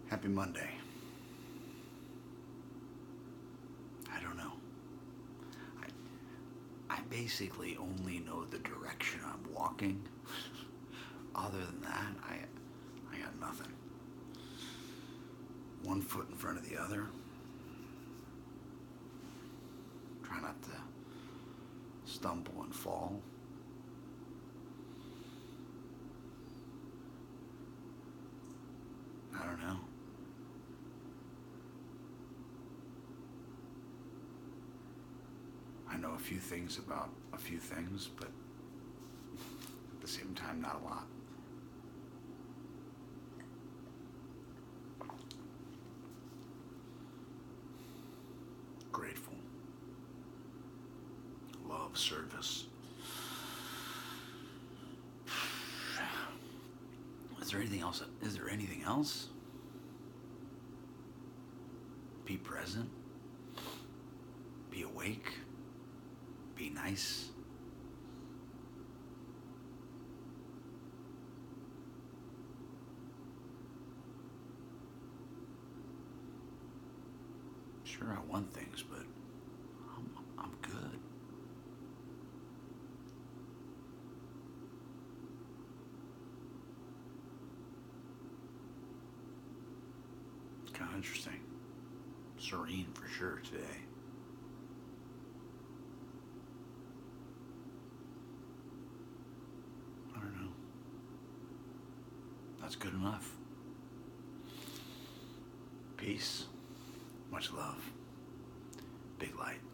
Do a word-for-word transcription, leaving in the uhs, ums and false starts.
Happy Monday. I don't know. I, I basically only know the direction I'm walking. Other than that, I, I got nothing. One foot in front of the other. Try not to stumble and fall. I don't know. I know a few things about a few things, but at the same time, not a lot. Grateful. Love, service. Is there anything else? Is there anything else? Be present. Be awake. Be nice. Sure, I want things, but I'm, I'm good. Kind of interesting. Serene for sure today. I don't know. That's good enough. Peace. Much love. Big light.